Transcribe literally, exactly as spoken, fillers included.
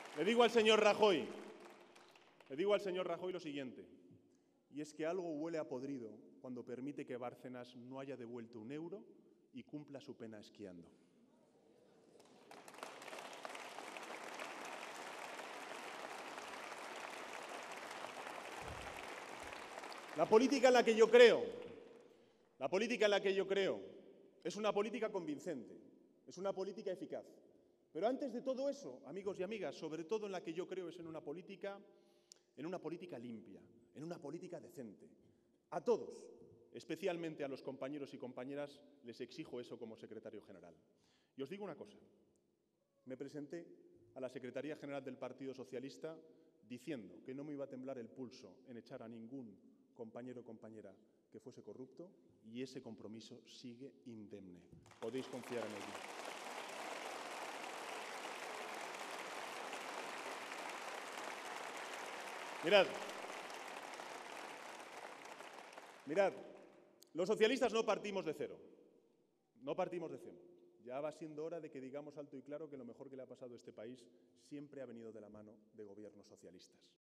Le digo al señor Rajoy, le digo al señor Rajoy lo siguiente, y es que algo huele a podrido cuando permite que Bárcenas no haya devuelto un euro y cumpla su pena esquiando. La política en la que yo creo, la política en la que yo creo es una política convincente, es una política eficaz. Pero antes de todo eso, amigos y amigas, sobre todo en la que yo creo es en una política, en una política limpia, en una política decente. A todos, especialmente a los compañeros y compañeras, les exijo eso como secretario general. Y os digo una cosa, me presenté a la Secretaría General del Partido Socialista diciendo que no me iba a temblar el pulso en echar a ningún compañero o compañera que fuese corrupto, y ese compromiso sigue indemne. Podéis confiar en ello. Mirad, mirad, los socialistas no partimos de cero, no partimos de cero. Ya va siendo hora de que digamos alto y claro que lo mejor que le ha pasado a este país siempre ha venido de la mano de gobiernos socialistas.